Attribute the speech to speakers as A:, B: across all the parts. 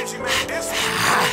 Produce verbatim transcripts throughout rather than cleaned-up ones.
A: Benji made this one.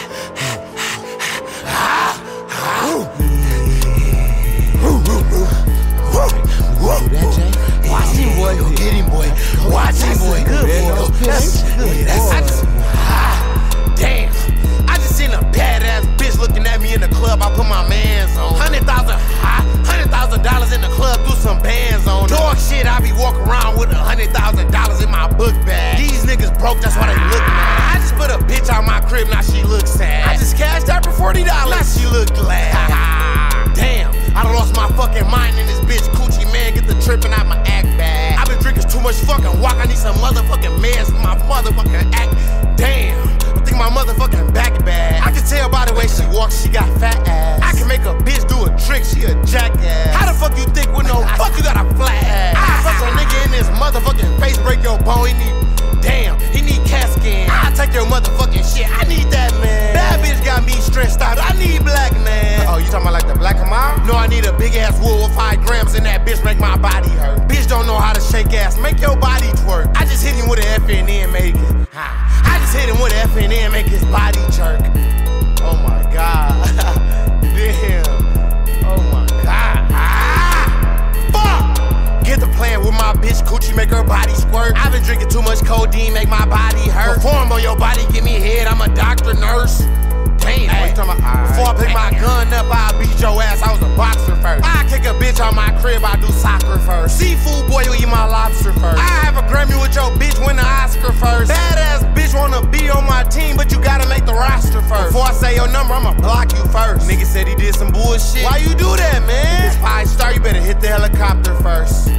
B: Watch him, boy. Go get him, boy. Watch him, boy. Good, boy. That's good. I just, ah, damn. I just seen a badass bitch looking at me in the club. I put my mans on. Hundred thousand, ah, hundred thousand dollars in the club. Do some bands on. Dog shit. I be walking around with a hundred thousand dollars in my book bag. These niggas broke. That's why they look mad. I just put a bitch out my crib. Now she look sad. I just cashed out for forty dollars. Now she look glad. Damn. I done lost my fucking mind in this bitch. Coochie man, get the trippin' out my act bag. I been drinking too much fucking walk. I need some motherfucking meds for my motherfucking act. Damn, I think my motherfucking back bad. I can tell by the way she walks, she got fat ass. I can make a bitch do a trick, she a jackass. How the fuck you think with no fuck you got a flat ass? I fuck a nigga in this motherfucking face, break your bone. He need, damn, he need cat skin. I take your motherfucking shit, I need that man. Bad bitch got me stressed out, I need black man. Oh, you talking about like the black Kamal? No, I need a big ass wool with five grams in that bitch, make my body hurt. Bitch don't know how to shake ass, make your body twerk. I just hit him with an F and N, make it. I just hit him with an F and N, make his body jerk. Oh my god. Damn. Oh my god. Ah! Fuck! Get the plan with my bitch Coochie, make her body squirt. I've been drinking too much codeine, make my body hurt. Perform on your body, give me head, I'm a doctor, nurse. Damn, hey, what you talking about? Before I pick my gun up, I'll beat your ass. I was a boxer first. I kick a bitch out my crib, I do soccer first. Seafood boy, you eat my lobster first. I have a Grammy with your bitch, win the Oscar first. Badass bitch wanna be on my team, but you gotta make the roster first. Before I say your number, I'ma block you first. Nigga said he did some bullshit. Why you do that, man? This five star, you better hit the helicopter first.